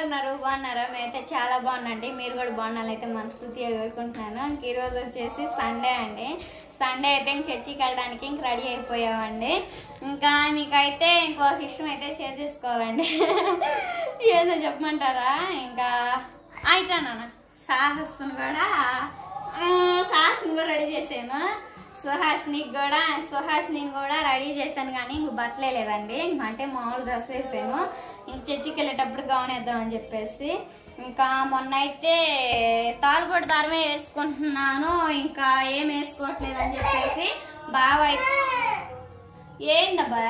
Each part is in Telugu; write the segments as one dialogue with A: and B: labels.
A: ఉన్నారు? బాగున్నారా? మేమైతే చాలా బాగున్నాండి. మీరు కూడా బాగున్నారైతే మనస్ఫూర్తిగా కోరుకుంటున్నాను. ఇంక ఈరోజు వచ్చేసి సండే అండి. సండే అయితే ఇంక చర్చికి వెళ్ళడానికి ఇంక రెడీ అయిపోయామండి. ఇంకా మీకైతే ఇంకో విషయం అయితే షేర్ చేసుకోవాలండి. ఏదో చెప్పమంటారా? ఇంకా అయితా నాన్న సాహస్ని కూడా రెడీ చేసాను. సుహాస్ని కూడా రెడీ చేశాను, కానీ ఇంక బట్టలే లేదండి. అంటే మామూలు డ్రెస్ వేసాను. ఇంక చర్చికి వెళ్ళేటప్పుడు గౌన్ వేద్దామని చెప్పేసి ఇంకా మొన్న అయితే తాలుబొట్టు దారమే వేసుకుంటున్నాను, ఇంకా ఏం వేసుకోవట్లేదు అని చెప్పేసి బాగా ఏందబ్బా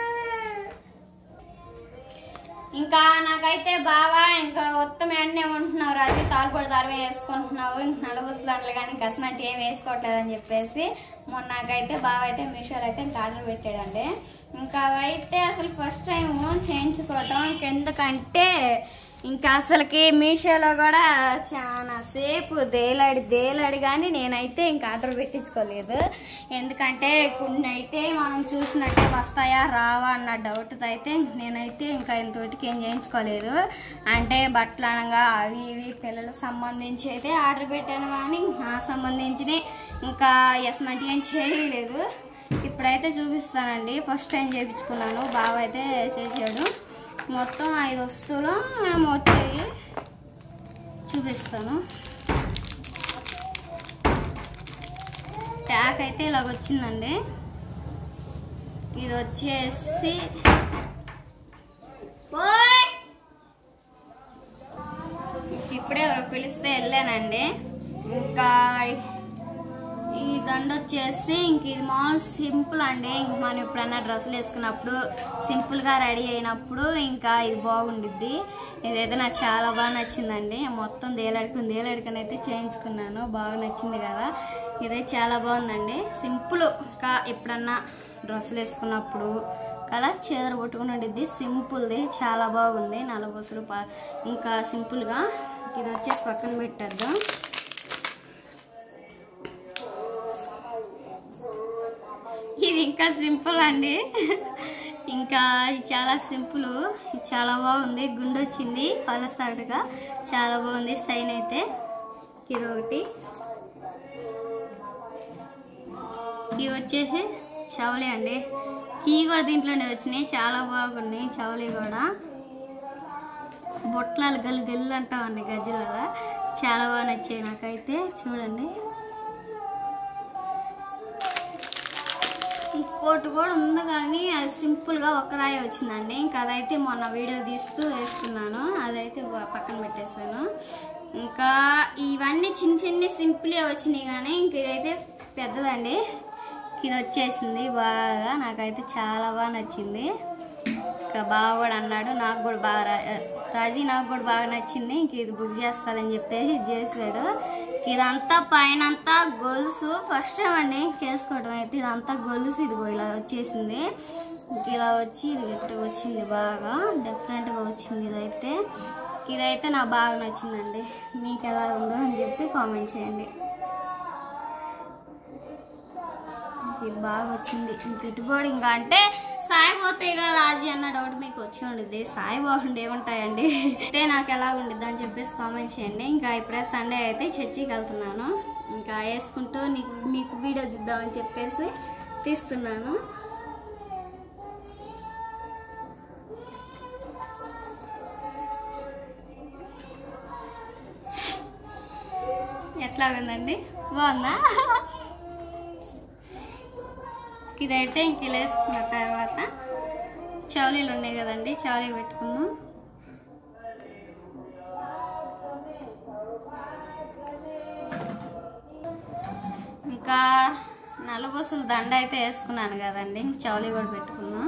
A: ఇంకా నాకైతే బావా ఇంకా ఉత్తమ అన్నీ ఉంటున్నావు రాజు, తాలుపొడి దారం వేసుకుంటున్నావు, ఇంక నలబుస్ దాంట్లో కానీ కసనట్టు ఏం వేసుకోవట్లేదని చెప్పేసి మొన్న నాకైతే బావ అయితే మీషోలో అయితే ఇంకా ఆర్డర్ పెట్టాడండి. ఇంకా అవైతే అసలు ఫస్ట్ టైం చేయించుకోవటం. ఇంకెందుకంటే ఇంకా అసలుకి మీషోలో కూడా చాలా సేపు దేలాడి కానీ నేనైతే ఇంకా ఆర్డర్ పెట్టించుకోలేదు. ఎందుకంటే కొన్ని అయితే మనం చూసినట్టే వస్తాయా రావా అన్న డౌట్తో అయితే నేనైతే ఇంకా ఇంతవరకు ఏం చేయించుకోలేదు. అంటే బట్టలు అనగా అవి ఇవి పిల్లలకు సంబంధించి అయితే ఆర్డర్ పెట్టాను, కానీ నాకు సంబంధించి ఇంకా ఎస్మంటి ఏం చేయలేదు. ఇప్పుడైతే చూపిస్తానండి. ఫస్ట్ టైం చేయించుకున్నాను, బాగా అయితే చేసాడు. మొత్తం 5 వస్తువులు మేము వచ్చాయి, చూపిస్తాను. ట్యాక్ అయితే ఇలాగ వచ్చిందండి. ఇది వచ్చేసి ఇప్పుడే ఎవరో పిలిస్తే వెళ్ళానండి. ఇంకా ఈ దండ వచ్చేసి ఇంక ఇది మామూలు సింపుల్ అండి. ఇంక మనం ఎప్పుడన్నా డ్రెస్సులు వేసుకున్నప్పుడు సింపుల్గా రెడీ అయినప్పుడు ఇంకా ఇది బాగుండిద్ది. ఇదైతే నాకు చాలా బాగా నచ్చిందండి. మొత్తం దేలాడుకని అయితే చేయించుకున్నాను, బాగా నచ్చింది కదా. ఇదైతే చాలా బాగుందండి. సింపుల్గా ఎప్పుడన్నా డ్రెస్సులు వేసుకున్నప్పుడు కదా చీర కొట్టుకుని ఉండిద్ది. సింపుల్ది చాలా బాగుంది. 4 బస్సులు ఇంకా సింపుల్గా. ఇది వచ్చేసి పక్కన పెట్టేద్దాం. ఇది ఇంకా సింపుల్ అండి. ఇంకా చాలా సింపుల్, చాలా బాగుంది. గుండు వచ్చింది పలసాటుగా, చాలా బాగుంది. సైన్ అయితే ఇది ఒకటి. ఇవి వచ్చేసి చవలి అండి. కీ కూడా దీంట్లోనే వచ్చినాయి, చాలా బాగున్నాయి. చవలి కూడా బొట్లాలు గల్లు అంటామండి గజ్జల, చాలా బాగా నచ్చాయి నాకైతే. చూడండి ఇంకోటి కూడా ఉంది, కానీ అది సింపుల్గా ఒక్కరాయి వచ్చిందండి. ఇంకా అదైతే మొన్న వీడియో తీస్తూ వేసుకున్నాను, అదైతే పక్కన పెట్టేశాను. ఇంకా ఇవన్నీ చిన్న సింపుల్గా వచ్చినాయి, కానీ ఇంక ఇదైతే పెద్దదండి. ఇది వచ్చేసింది బాగా, నాకైతే చాలా బాగా నచ్చింది. ఇంకా బాగా కూడా అన్నాడు, నాకు కూడా బాగా రాజీ నాకు కూడా బాగా నచ్చింది. ఇంక ఇది బుక్ చేస్తానని చెప్పేసి చేసాడు. ఇదంతా పైన అంతా గొలుసు, ఫస్ట్ టైం అండి ఇంకేసుకోవడం అయితే. ఇదంతా గొలుసు, ఇది ఇలా వచ్చేసింది. ఇలా వచ్చి ఇది గట్టిగా వచ్చింది, బాగా డిఫరెంట్గా వచ్చింది. ఇదైతే నాకు బాగా నచ్చిందండి. మీకు ఎలా ఉందో అని చెప్పి కామెంట్ చేయండి. ఇది బాగా వచ్చింది. ఇంక ఇటుబడి ఇంకా అంటే సాయిపోతాయి కదా రాజీ అన్న డౌట్ మీకు వచ్చి ఉండిద్ది. సాయిబాగుండి ఏముంటాయండి అయితే నాకు ఎలా ఉండిద్ది అని చెప్పేసి కామెంట్ చేయండి. ఇంకా ఇప్పుడే సండే అయితే చర్చికి వెళ్తున్నాను. ఇంకా వేసుకుంటూ మీకు వీడియో దిద్దామని చెప్పేసి తీస్తున్నాను. ఎట్లా ఉందండి? బాగుందా? ఇదైతే ఇంక ఇలా వేసుకున్న తర్వాత చౌలీలు ఉన్నాయి కదండి, చౌలీలు పెట్టుకున్నాం. ఇంకా నల్లబూసల దండ అయితే వేసుకున్నాను కదండి, చౌలీ కూడా పెట్టుకున్నాం.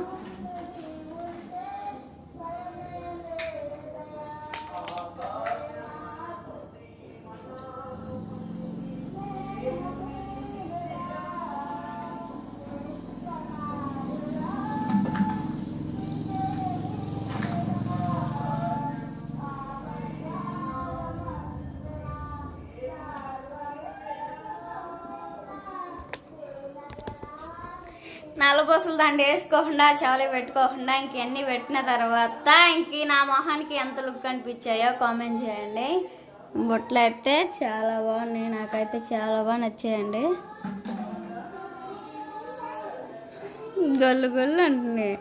A: నల్లబోసలు దండ వేసుకోకుండా చెవులు పెట్టుకోకుండా ఇంకన్నీ పెట్టిన తర్వాత ఇంక నా మొహానికి ఎంత లుక్ అనిపించాయో కామెంట్ చేయండి. బొట్లు అయితే చాలా బాగున్నాయి, నాకైతే చాలా బాగా నచ్చాయండి. గొల్లు గొల్లు అంటున్నాయి.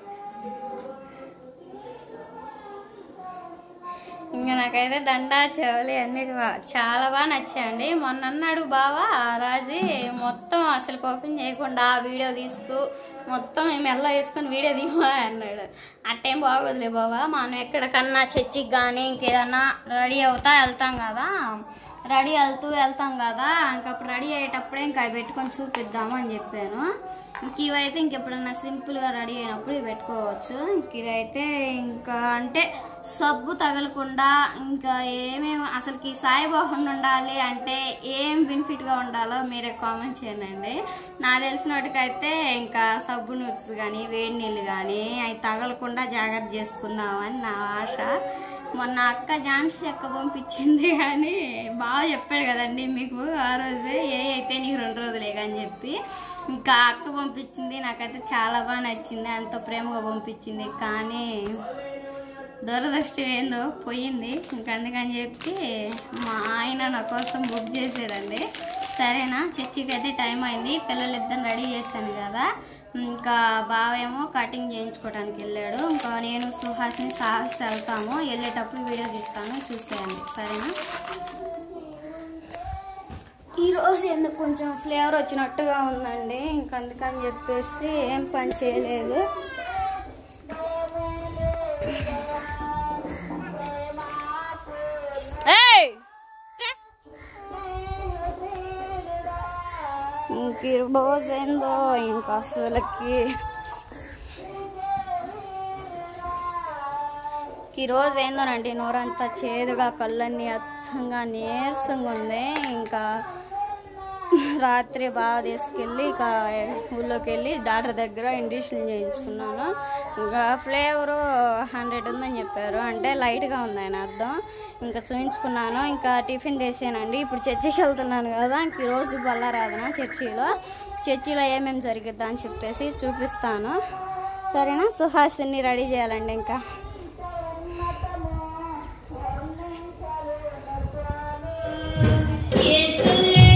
A: ఇంకా నాకైతే దండ చెవులు అన్ని చాలా బాగా నచ్చాయండి. మొన్న అన్నాడు బావా రాజీ మొత్తం అసలు ఓపెన్ చేయకుండా వీడియో తీస్తూ మొత్తం మెల్ల వేసుకొని వీడియో తీయమా అన్నాడు. అట్టేం బాగోదులే బావా, మనం ఎక్కడికన్నా చర్చికి కానీ ఇంకేదన్నా రెడీ అవుతా వెళ్తాం కదా, వెళ్తాం కదా, ఇంకప్పుడు రెడీ అయ్యేటప్పుడే ఇంకా పెట్టుకొని చూపిద్దాము అని చెప్పాను. ఇంక ఇవైతే ఇంకెప్పుడన్నా సింపుల్గా రెడీ అయినప్పుడు ఇవి పెట్టుకోవచ్చు. ఇంక ఇదైతే ఇంకా అంటే సబ్బు తగలకుండా ఇంకా ఏమేమి అసలుకి సాయిబాబా ఉండాలి అంటే ఏం బెనిఫిట్గా ఉండాలో మీరే కామెంట్ చేయండి. నాకు తెలిసిన వాటికైతే ఇంకా సబ్బు నూర్స్ కానీ వేడి నీళ్ళు కానీ అవి తగలకుండా జాగ్రత్త చేసుకుందామని నా ఆశ. మొన్న అక్క ఝాన్సీ అక్క పంపించింది కానీ బాగా చెప్పాడు కదండి మీకు ఆ రోజే, అయితే నీకు 2 రోజులే అని చెప్పి ఇంకా అక్క పంపించింది. నాకైతే చాలా బాగా నచ్చింది, అంత ప్రేమగా పంపించింది. కానీ దురదృష్టం ఏందో పోయింది. ఇంకా అందుకని చెప్పి మా ఆయన నా కోసం బుక్ చేసాడండి. సరేనా, చర్చికి అయితే టైం అయింది, పిల్లలిద్దరిని రెడీ చేశాను కదా. ఇంకా బావేమో కటింగ్ చేయించుకోవడానికి వెళ్ళాడు. ఇంకా నేను సుహాస్ని సాహస్ వెళ్తాము, వెళ్ళేటప్పుడు వీడియో తీస్తాను చూసేయండి సరేనా. ఈరోజు ఎందుకు కొంచెం ఫ్లేవర్ వచ్చినట్టుగా ఉందండి, ఇంక అందుకని చెప్పేసి ఏం పని చేయలేదు. ఇంక రోజు ఏందో ఇంకా అసలుకి ఈరోజు ఏందోనండి నోరంతా చేదుగా, కళ్ళన్నీ అచ్చంగా నీరసంగా ఉంది. ఇంకా రాత్రి బాగా తీసుకెళ్ళి ఇక ఊళ్ళోకి వెళ్ళి డాక్టర్ దగ్గర ఇంజెక్షన్ చేయించుకున్నాను. ఇంకా ఫ్లేవరు 100 ఉందని చెప్పారు, అంటే లైట్గా ఉంది అని అర్థం. ఇంకా చూయించుకున్నాను, ఇంకా టిఫిన్ చేసానండి. ఇప్పుడు చర్చికి వెళ్తున్నాను కదా, ఇంక ఈరోజు బల్లారాధన చర్చిలో ఏమేమి జరిగిద్దా అని చెప్పేసి చూపిస్తాను సరేనా. సుహాసిని రెడీ చేయాలండి. ఇంకా
B: Yes,